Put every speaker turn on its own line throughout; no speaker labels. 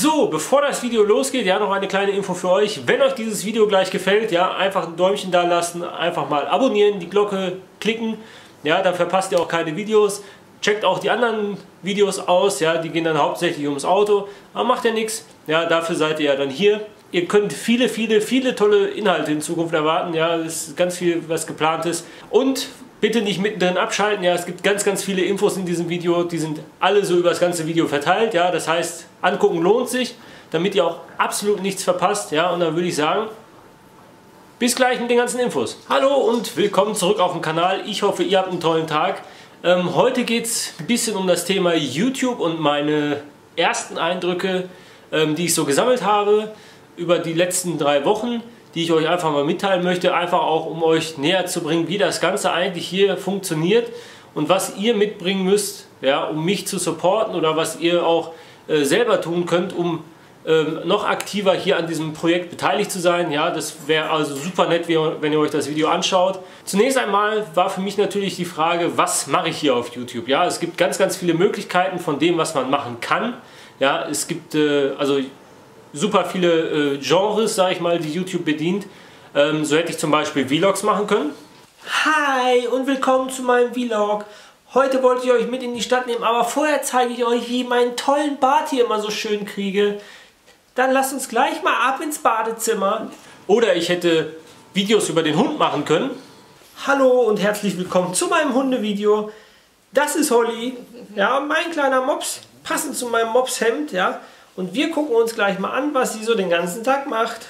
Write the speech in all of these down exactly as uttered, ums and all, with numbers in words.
So, bevor das Video losgeht, ja, noch eine kleine Info für euch. Wenn euch dieses Video gleich gefällt, ja, einfach ein Däumchen da lassen, einfach mal abonnieren, die Glocke klicken, ja, dann verpasst ihr auch keine Videos. Checkt auch die anderen Videos aus, ja, die gehen dann hauptsächlich ums Auto, aber macht ja nichts, ja, dafür seid ihr ja dann hier. Ihr könnt viele, viele, viele tolle Inhalte in Zukunft erwarten, ja, es ist ganz viel, was geplant ist. Und bitte nicht mittendrin abschalten, ja, es gibt ganz, ganz viele Infos in diesem Video, die sind alle so über das ganze Video verteilt, ja, das heißt, angucken lohnt sich, damit ihr auch absolut nichts verpasst, ja, und dann würde ich sagen, bis gleich mit den ganzen Infos. Hallo und willkommen zurück auf dem Kanal, ich hoffe, ihr habt einen tollen Tag. Ähm, heute geht es ein bisschen um das Thema YouTube und meine ersten Eindrücke, ähm, die ich so gesammelt habe über die letzten drei Wochen, die ich euch einfach mal mitteilen möchte, einfach auch um euch näher zu bringen, wie das Ganze eigentlich hier funktioniert und was ihr mitbringen müsst, ja, um mich zu supporten oder was ihr auch äh, selber tun könnt, um ähm, noch aktiver hier an diesem Projekt beteiligt zu sein. Ja, das wäre also super nett, wenn ihr euch das Video anschaut. Zunächst einmal war für mich natürlich die Frage, was mache ich hier auf YouTube? Ja, es gibt ganz, ganz viele Möglichkeiten von dem, was man machen kann. Ja, es gibt äh, also super viele äh, Genres, sage ich mal, die YouTube bedient. Ähm, so hätte ich zum Beispiel Vlogs machen können. Hi und willkommen zu meinem Vlog. Heute wollte ich euch mit in die Stadt nehmen, aber vorher zeige ich euch, wie ich meinen tollen Bart hier immer so schön kriege. Dann lasst uns gleich mal ab ins Badezimmer. Oder ich hätte Videos über den Hund machen können. Hallo und herzlich willkommen zu meinem Hundevideo. Das ist Holly, ja, mein kleiner Mops, passend zu meinem Mopshemd, ja. Und wir gucken uns gleich mal an, was sie so den ganzen Tag macht.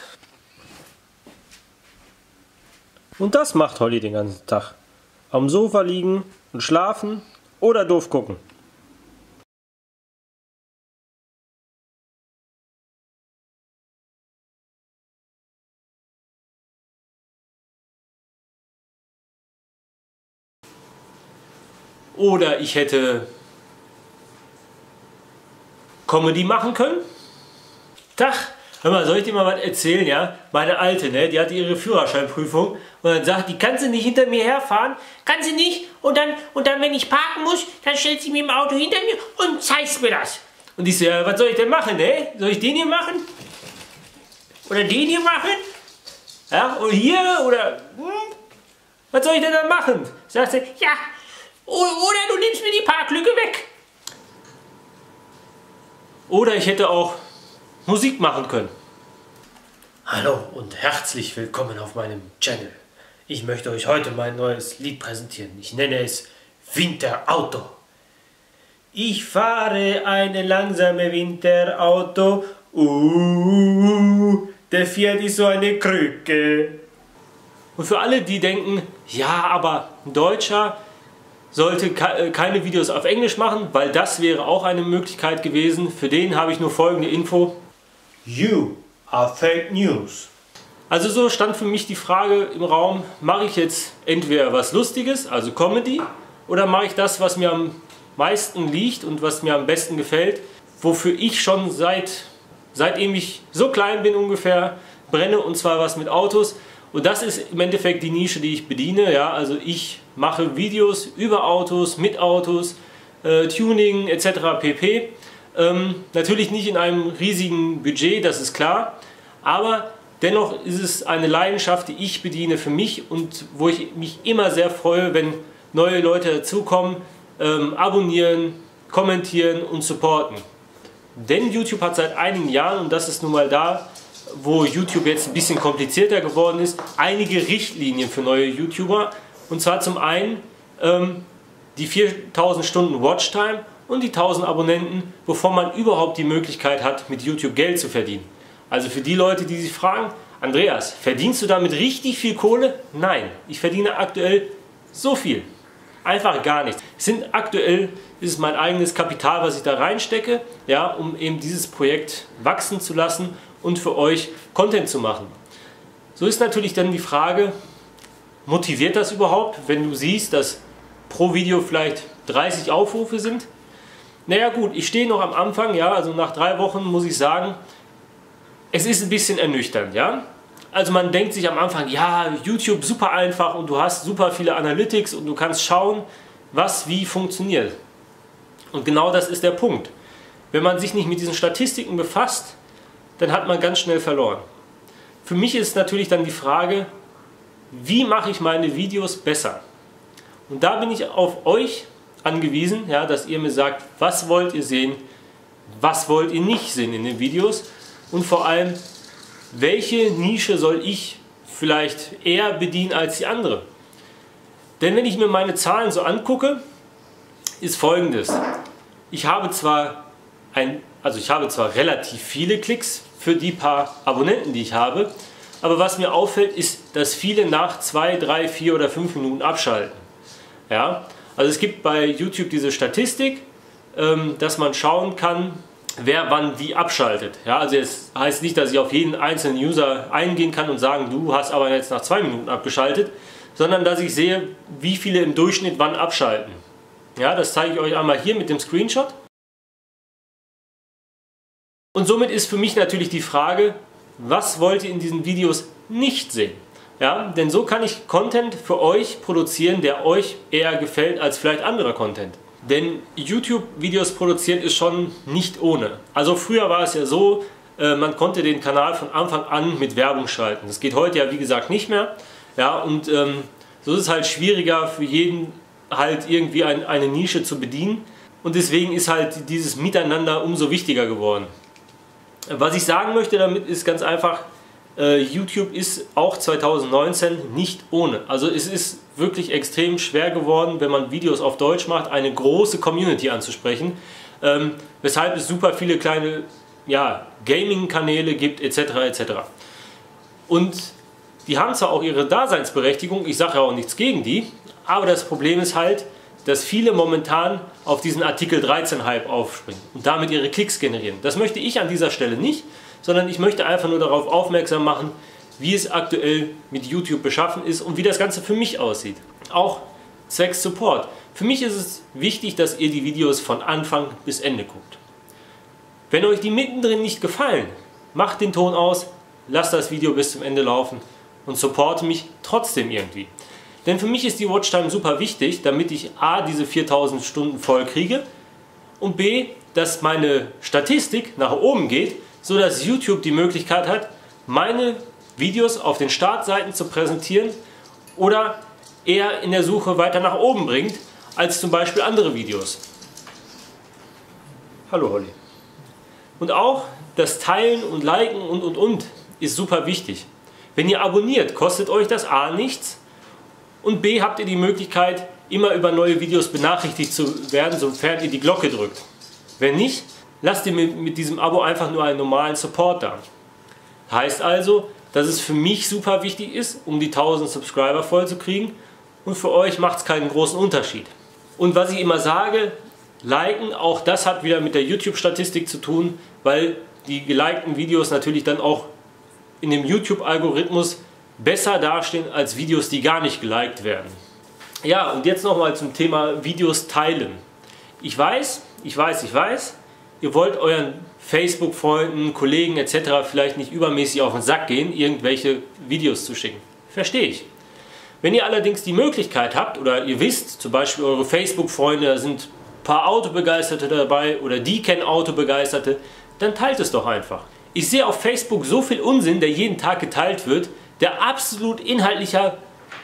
Und das macht Holly den ganzen Tag. Am Sofa liegen und schlafen oder doof gucken. Oder ich hätte Comedy machen können. Tag, hör mal, soll ich dir mal was erzählen, ja? Meine Alte, ne, die hatte ihre Führerscheinprüfung und dann sagt die, kannst du nicht hinter mir herfahren? Kann sie nicht? Und dann, und dann, wenn ich parken muss, dann stellt sie mir im Auto hinter mir und zeigt mir das. Und ich so, ja, was soll ich denn machen, ne? Soll ich den hier machen? Oder den hier machen? Ja, oder hier, oder, hm? Was soll ich denn dann machen? Sagt sie, ja, oder du nimmst mir die Parklücke weg. Oder ich hätte auch Musik machen können. Hallo und herzlich willkommen auf meinem Channel. Ich möchte euch heute mein neues Lied präsentieren. Ich nenne es Winterauto. Ich fahre eine langsame Winterauto. Uh, der Fiat ist so eine Krücke. Und für alle, die denken, ja, aber ein Deutscher sollte keine Videos auf Englisch machen, weil das wäre auch eine Möglichkeit gewesen. Für den habe ich nur folgende Info. You are fake news. Also so stand für mich die Frage im Raum, mache ich jetzt entweder was Lustiges, also Comedy, oder mache ich das, was mir am meisten liegt und was mir am besten gefällt, wofür ich schon seit, seitdem ich so klein bin ungefähr brenne, und zwar was mit Autos. Und das ist im Endeffekt die Nische, die ich bediene. Ja, also ich mache Videos über Autos, mit Autos, äh, Tuning et cetera pp. Ähm, natürlich nicht in einem riesigen Budget, das ist klar. Aber dennoch ist es eine Leidenschaft, die ich bediene für mich und wo ich mich immer sehr freue, wenn neue Leute dazukommen, ähm, abonnieren, kommentieren und supporten. Denn YouTube hat seit einigen Jahren, und das ist nun mal da, wo YouTube jetzt ein bisschen komplizierter geworden ist, einige Richtlinien für neue YouTuber. Und zwar zum einen ähm, die viertausend Stunden Watchtime und die tausend Abonnenten, bevor man überhaupt die Möglichkeit hat, mit YouTube Geld zu verdienen. Also für die Leute, die sich fragen, Andreas, verdienst du damit richtig viel Kohle? Nein, ich verdiene aktuell so viel. Einfach gar nichts. Es sind aktuell, ist es mein eigenes Kapital, was ich da reinstecke, ja, um eben dieses Projekt wachsen zu lassen und für euch Content zu machen. So ist natürlich dann die Frage, motiviert das überhaupt, wenn du siehst, dass pro Video vielleicht dreißig Aufrufe sind? Naja gut, ich stehe noch am Anfang, ja, also nach drei Wochen muss ich sagen, es ist ein bisschen ernüchternd, ja. Also man denkt sich am Anfang, ja, YouTube super einfach und du hast super viele Analytics und du kannst schauen, was wie funktioniert. Und genau das ist der Punkt. wenn man sich nicht mit diesen Statistiken befasst, dann hat man ganz schnell verloren. Für mich ist natürlich dann die Frage, wie mache ich meine Videos besser? Und da bin ich auf euch angewiesen, ja, dass ihr mir sagt, was wollt ihr sehen, was wollt ihr nicht sehen in den Videos und vor allem, welche Nische soll ich vielleicht eher bedienen als die andere. Denn wenn ich mir meine Zahlen so angucke, ist Folgendes. Ich habe zwar ein, also ich habe zwar relativ viele Klicks für die paar Abonnenten, die ich habe, aber was mir auffällt, ist, dass viele nach zwei, drei, vier oder fünf Minuten abschalten. Ja? Also es gibt bei YouTube diese Statistik, ähm, dass man schauen kann, wer wann wie abschaltet. Ja? Also es heißt nicht, dass ich auf jeden einzelnen User eingehen kann und sagen, du hast aber jetzt nach zwei Minuten abgeschaltet, sondern dass ich sehe, wie viele im Durchschnitt wann abschalten. Ja, das zeige ich euch einmal hier mit dem Screenshot. Und somit ist für mich natürlich die Frage, was wollt ihr in diesen Videos nicht sehen? Ja, denn so kann ich Content für euch produzieren, der euch eher gefällt als vielleicht anderer Content. Denn YouTube-Videos produzieren ist schon nicht ohne. Also früher war es ja so, äh, man konnte den Kanal von Anfang an mit Werbung schalten. Das geht heute ja wie gesagt nicht mehr. Ja, und ähm, so ist es halt schwieriger für jeden halt irgendwie ein, eine Nische zu bedienen. Und deswegen ist halt dieses Miteinander umso wichtiger geworden. Was ich sagen möchte damit ist ganz einfach, äh, YouTube ist auch zweitausendneunzehn nicht ohne. Also es ist wirklich extrem schwer geworden, wenn man Videos auf Deutsch macht, eine große Community anzusprechen. Ähm, weshalb es super viele kleine ja, Gaming-Kanäle gibt et cetera et cetera. Und die haben zwar auch ihre Daseinsberechtigung, ich sage ja auch nichts gegen die, aber das Problem ist halt, dass viele momentan auf diesen Artikel dreizehn Hype aufspringen und damit ihre Klicks generieren. Das möchte ich an dieser Stelle nicht, sondern ich möchte einfach nur darauf aufmerksam machen, wie es aktuell mit YouTube beschaffen ist und wie das Ganze für mich aussieht. Auch zwecks Support. Für mich ist es wichtig, dass ihr die Videos von Anfang bis Ende guckt. Wenn euch die mittendrin nicht gefallen, macht den Ton aus, lasst das Video bis zum Ende laufen und supporte mich trotzdem irgendwie. Denn für mich ist die Watchtime super wichtig, damit ich a. diese viertausend Stunden voll kriege und b. dass meine Statistik nach oben geht, so dass YouTube die Möglichkeit hat, meine Videos auf den Startseiten zu präsentieren oder eher in der Suche weiter nach oben bringt, als zum Beispiel andere Videos. Hallo Holly. Und auch das Teilen und Liken und und und ist super wichtig. Wenn ihr abonniert, kostet euch das a. nichts und b. habt ihr die Möglichkeit, immer über neue Videos benachrichtigt zu werden, sofern ihr die Glocke drückt. Wenn nicht, lasst ihr mit, mit diesem Abo einfach nur einen normalen Support da. Heißt also, dass es für mich super wichtig ist, um die tausend Subscriber voll zu kriegen und für euch macht es keinen großen Unterschied. Und was ich immer sage, liken, auch das hat wieder mit der YouTube-Statistik zu tun, weil die gelikten Videos natürlich dann auch in dem YouTube-Algorithmus besser dastehen als Videos, die gar nicht geliked werden. Ja, und jetzt nochmal zum Thema Videos teilen. Ich weiß, ich weiß, ich weiß, ihr wollt euren Facebook-Freunden, Kollegen et cetera vielleicht nicht übermäßig auf den Sack gehen, irgendwelche Videos zu schicken. Verstehe ich. Wenn ihr allerdings die Möglichkeit habt oder ihr wisst, zum Beispiel eure Facebook-Freunde, da sind ein paar Autobegeisterte dabei oder die kennen Autobegeisterte, dann teilt es doch einfach. Ich sehe auf Facebook so viel Unsinn, der jeden Tag geteilt wird, der absolut inhaltlicher,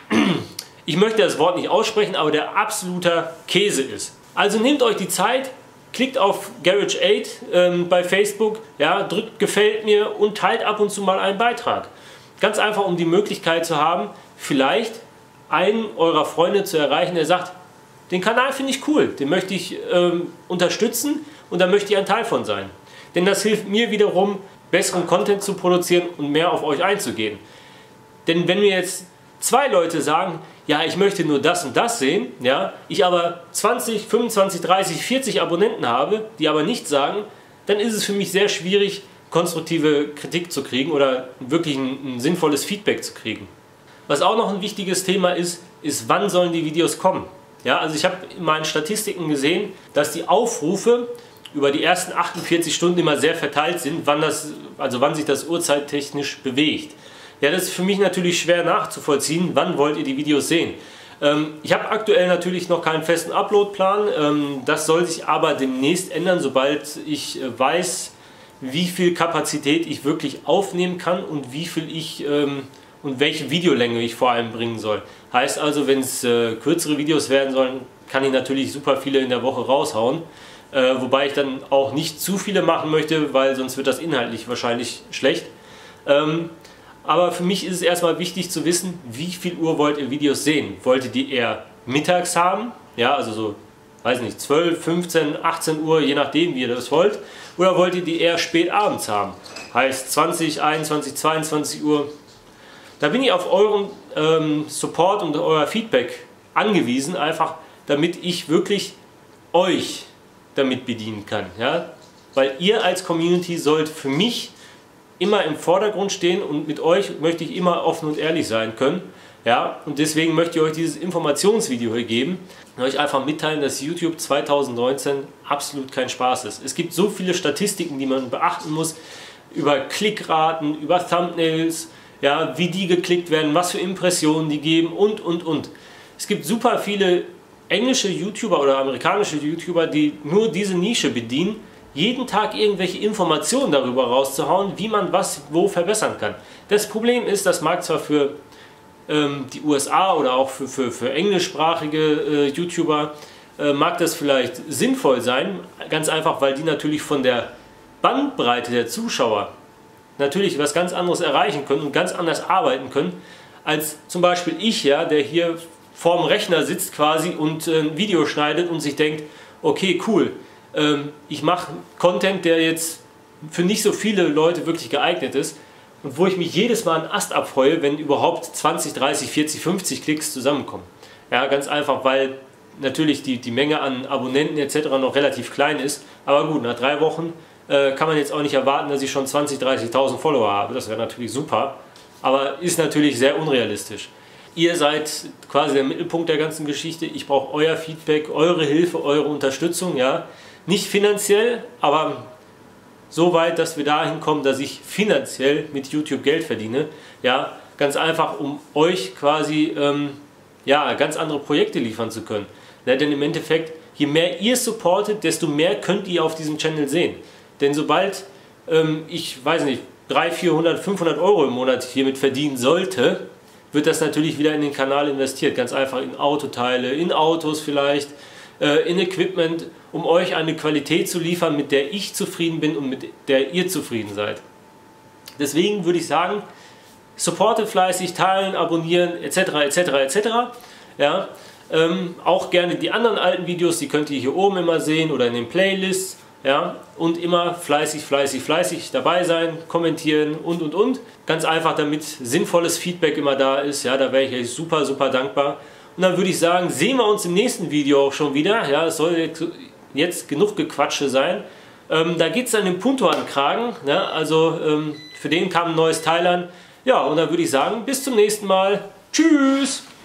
ich möchte das Wort nicht aussprechen, aber der absoluter Käse ist. Also nehmt euch die Zeit, klickt auf Garage acht ähm, bei Facebook, ja, drückt gefällt mir und teilt ab und zu mal einen Beitrag. Ganz einfach, um die Möglichkeit zu haben, vielleicht einen eurer Freunde zu erreichen, der sagt, den Kanal finde ich cool, den möchte ich ähm, unterstützen und da möchte ich ein Teil von sein. Denn das hilft mir wiederum, besseren Content zu produzieren und mehr auf euch einzugehen. Denn wenn mir jetzt zwei Leute sagen, ja, ich möchte nur das und das sehen, ja, ich aber zwanzig, fünfundzwanzig, dreißig, vierzig Abonnenten habe, die aber nichts sagen, dann ist es für mich sehr schwierig, konstruktive Kritik zu kriegen oder wirklich ein, ein sinnvolles Feedback zu kriegen. Was auch noch ein wichtiges Thema ist, ist, wann sollen die Videos kommen? Ja, also ich habe in meinen Statistiken gesehen, dass die Aufrufe über die ersten achtundvierzig Stunden immer sehr verteilt sind, wann, das, also wann sich das uhrzeittechnisch bewegt. Ja, das ist für mich natürlich schwer nachzuvollziehen, wann wollt ihr die Videos sehen. Ähm, ich habe aktuell natürlich noch keinen festen Upload-Plan. Ähm, das soll sich aber demnächst ändern, sobald ich äh, weiß, wie viel Kapazität ich wirklich aufnehmen kann und wie viel ich ähm, und welche Videolänge ich vor allem bringen soll. Heißt also, wenn es äh, kürzere Videos werden sollen, kann ich natürlich super viele in der Woche raushauen. Äh, wobei ich dann auch nicht zu viele machen möchte, weil sonst wird das inhaltlich wahrscheinlich schlecht. Ähm, aber für mich ist es erstmal wichtig zu wissen, wie viel Uhr wollt ihr Videos sehen? Wollt ihr die eher mittags haben? Ja, also so, weiß nicht, zwölf, fünfzehn, achtzehn Uhr, je nachdem wie ihr das wollt. Oder wollt ihr die eher spät abends haben? Heißt zwanzig, einundzwanzig, zweiundzwanzig Uhr. Da bin ich auf euren ähm, Support und euer Feedback angewiesen, einfach damit ich wirklich euch damit bedienen kann. Ja? Weil ihr als Community sollt für mich immer im Vordergrund stehen und mit euch möchte ich immer offen und ehrlich sein können. Ja? Und deswegen möchte ich euch dieses Informationsvideo hier geben und euch einfach mitteilen, dass YouTube zweitausendneunzehn absolut kein Spaß ist. Es gibt so viele Statistiken, die man beachten muss, über Klickraten, über Thumbnails, ja, wie die geklickt werden, was für Impressionen die geben und, und, und. Es gibt super viele englische YouTuber oder amerikanische YouTuber, die nur diese Nische bedienen, jeden Tag irgendwelche Informationen darüber rauszuhauen, wie man was wo verbessern kann. Das Problem ist, das mag zwar für ähm, die U S A oder auch für, für, für englischsprachige äh, YouTuber, äh, mag das vielleicht sinnvoll sein, ganz einfach, weil die natürlich von der Bandbreite der Zuschauer natürlich was ganz anderes erreichen können und ganz anders arbeiten können, als zum Beispiel ich, ja, der hier vorm Rechner sitzt quasi und äh, ein Video schneidet und sich denkt, okay, cool, ähm, ich mache Content, der jetzt für nicht so viele Leute wirklich geeignet ist und wo ich mich jedes Mal einen Ast abfreue, wenn überhaupt zwanzig, dreißig, vierzig, fünfzig Klicks zusammenkommen. Ja, ganz einfach, weil natürlich die, die Menge an Abonnenten et cetera noch relativ klein ist, aber gut, nach drei Wochen äh, kann man jetzt auch nicht erwarten, dass ich schon zwanzigtausend, dreißigtausend Follower habe, das wäre natürlich super, aber ist natürlich sehr unrealistisch. Ihr seid quasi der Mittelpunkt der ganzen Geschichte. Ich brauche euer Feedback, eure Hilfe, eure Unterstützung. Ja? Nicht finanziell, aber so weit, dass wir dahin kommen, dass ich finanziell mit YouTube Geld verdiene. Ja? Ganz einfach, um euch quasi ähm, ja, ganz andere Projekte liefern zu können. Ja, denn im Endeffekt, je mehr ihr supportet, desto mehr könnt ihr auf diesem Channel sehen. Denn sobald ähm, ich, weiß nicht, dreihundert, vierhundert, fünfhundert Euro im Monat hiermit verdienen sollte, wird das natürlich wieder in den Kanal investiert. Ganz einfach in Autoteile, in Autos vielleicht, äh, in Equipment, um euch eine Qualität zu liefern, mit der ich zufrieden bin und mit der ihr zufrieden seid. Deswegen würde ich sagen, supportet fleißig, teilen, abonnieren et cetera et cetera et cetera. Ja, ähm, auch gerne die anderen alten Videos, die könnt ihr hier oben immer sehen oder in den Playlists. Ja, und immer fleißig, fleißig, fleißig dabei sein, kommentieren und und und. Ganz einfach, damit sinnvolles Feedback immer da ist. Ja, da wäre ich euch super, super dankbar. Und dann würde ich sagen, sehen wir uns im nächsten Video auch schon wieder. Ja, es soll jetzt genug Gequatsche sein. Ähm, da geht es dann den Punto an den Kragen. Ja, also ähm, für den kam ein neues Teil an. Ja, und dann würde ich sagen, bis zum nächsten Mal. Tschüss!